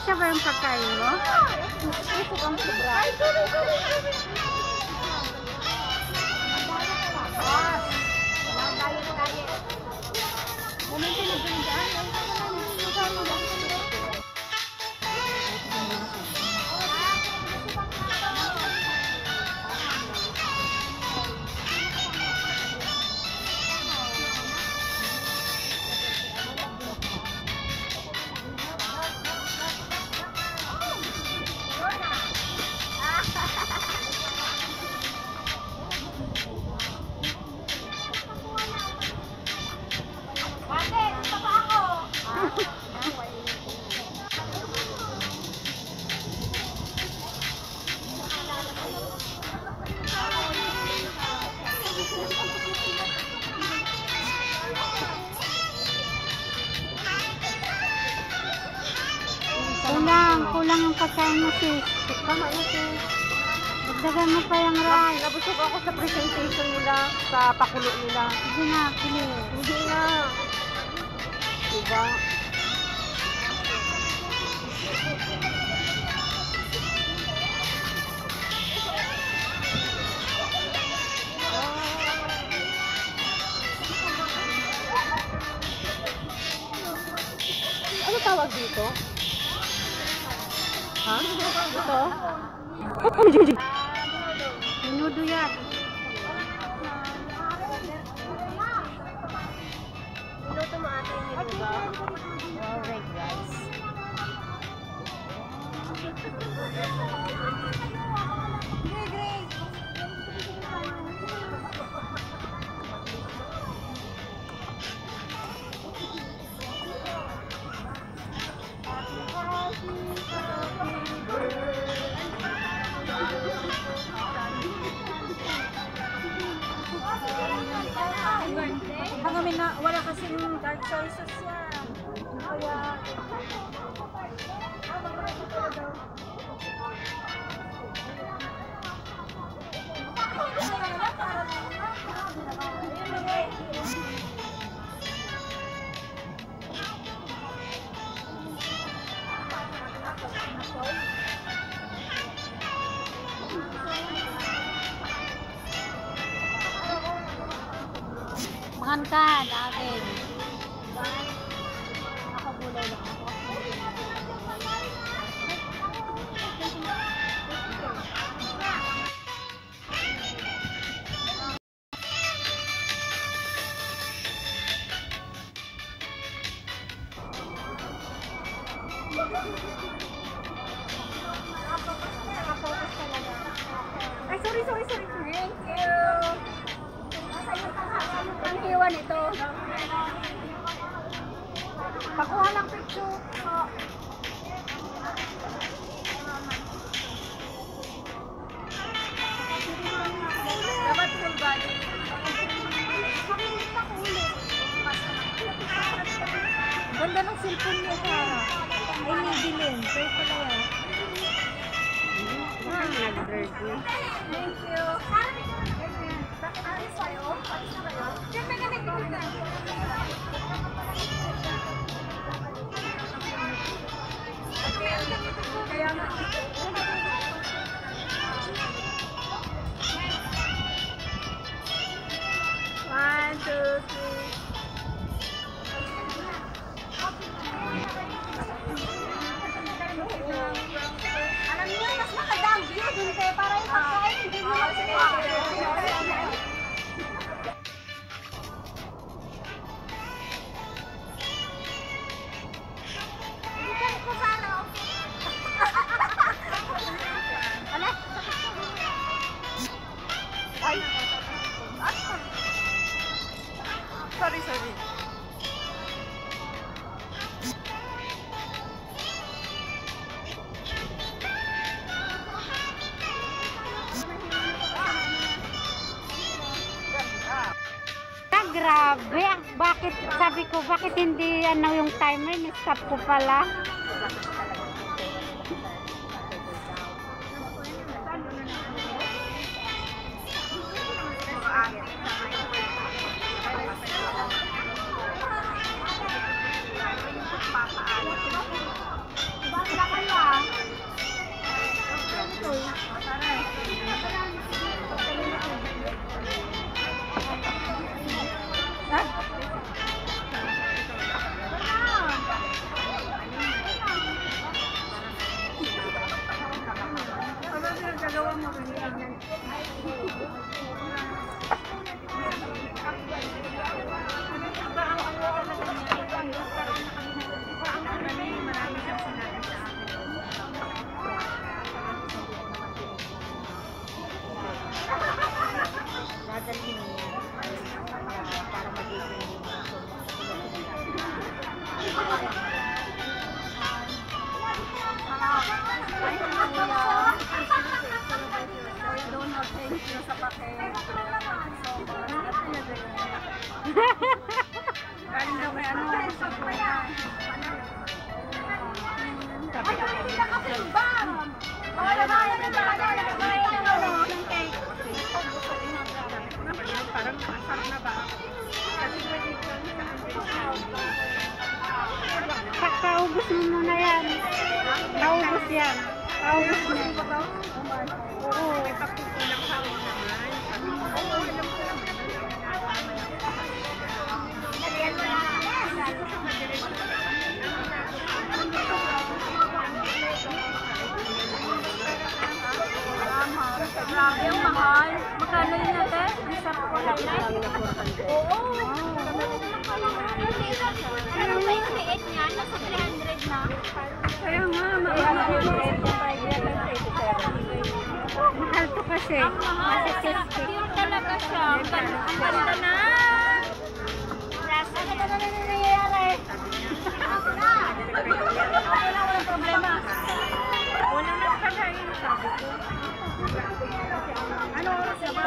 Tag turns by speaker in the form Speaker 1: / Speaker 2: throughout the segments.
Speaker 1: Kasya ba yung pagkain mo?
Speaker 2: Ito ang sobra.
Speaker 1: Kulang ang pagkain mo, sis.
Speaker 2: Tama na, sis.
Speaker 1: Dagdagan mo pa yung rice.
Speaker 2: Nabusog ako sa presentation nila, sa pakulo nila.
Speaker 1: Hindi na, pili.
Speaker 2: Hindi na. Diba? Ano tawag dito? Ha? Ito?
Speaker 1: Minudo yan.
Speaker 2: Minuto mo ate yung minuto. Alright guys.
Speaker 1: Hanggang na, wala kasing dark choices yan. Kaya... Makan ka, natin. Ako gulay lang ako. Ay, sorry. Thank you. Ang iwan ito. Pakuha lang picture.
Speaker 2: Dapat full body.
Speaker 1: Ganda ng cellphone niya, Sarah. Ay, Maybelline. Pwede pala yan.
Speaker 2: Thank you. Bakit alis kayo? Alis na kayo? Siyempre ka nagpipita. Kaya nga. One, two, three. Alam niyo, mas makadang view dun kayo para yung pagkain. Hindi niyo sorry.
Speaker 1: Grabe, bakit, sabi ko, bakit hindi ano yung timer, ni-stop ko pala.
Speaker 2: Thank you sa paket. Galing daw kay ano, sa kuya. Sabi ko, hindi na kasi bang! Wala ba yan ang bagay? Ng cake. Parang asar na ba? Kasi pwede ko
Speaker 1: Kaubos mo muna yan. Kaubos yan. Kaubos mo. Oo.
Speaker 2: may papupulang kaon naman. Oo, alam ko naman. Grabe yung mahal. Magkano yun natin? Isa po lang. Oo. Ano ba yung liit niya? Nasa 300 na.
Speaker 1: Kaya nga, mahal to kasi.
Speaker 2: Ang mahal. Cute talaga siya. Ang ganda na. Ano ba na nangyayari? Walang problema. Walang nagkagayin, sabi ko. Ano oras na ba?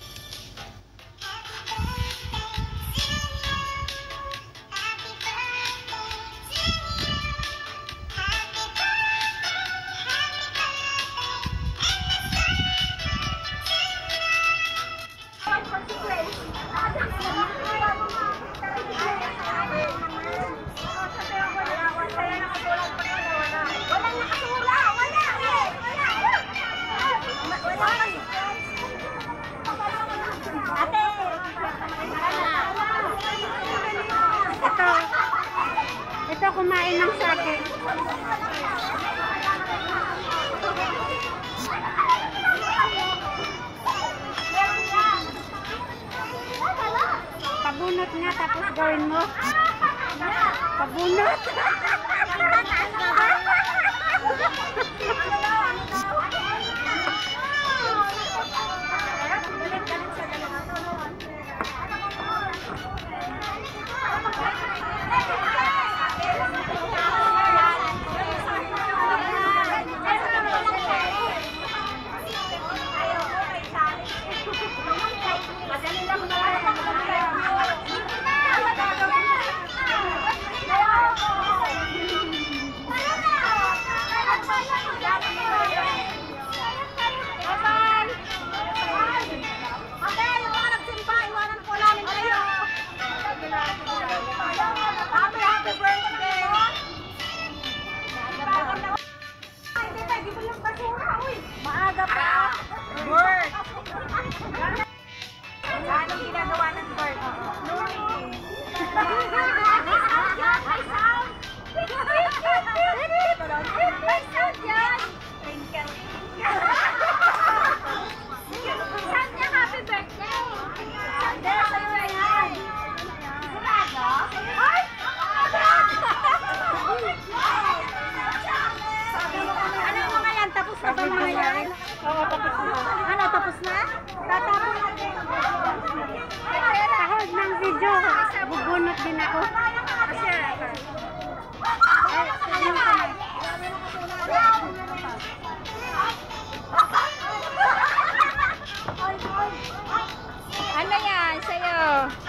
Speaker 1: Ito kumain ng sake. Pabunot nga tapos gawin mo. Pabunot.
Speaker 2: Maaga pa. Bird. Anong ginagawa ng bird? May sound yan. Sound niya happy birthday. Sound niya happy birthday. Sigurado? Ay!
Speaker 1: Ano mga yan? Tapos na ba mga yan? Oo, tapos na. Ano, tapos na? Tatapos. Tahod ng video. Bubunot din ako.
Speaker 2: Ano yan sa'yo?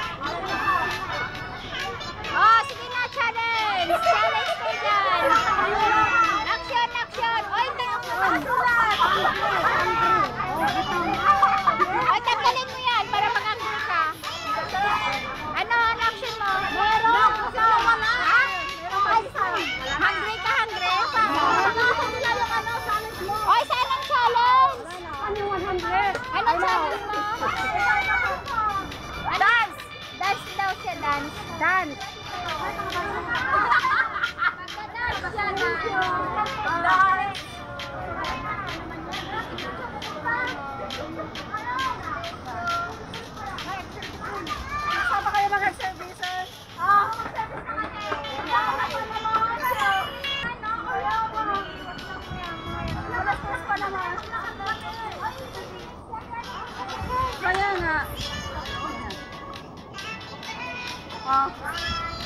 Speaker 2: Oh, sige na, challenge! Challenge ko dyan! Action, action! Oy, nakasulat! Oy, tanggalin mo yan para mag-angry ka. Ano ang action mo? Meron! Wala! Ha? Hungry ka, hungry? Oy, saan ang challenge?
Speaker 1: Ano 100?
Speaker 2: Ano challenge mo? Dance! Dance daw siya, dance.
Speaker 1: Dance.
Speaker 2: Magda-dance siya na. Dance! Saan ba kayo mag-services?
Speaker 1: Kaya nga.
Speaker 2: Oh.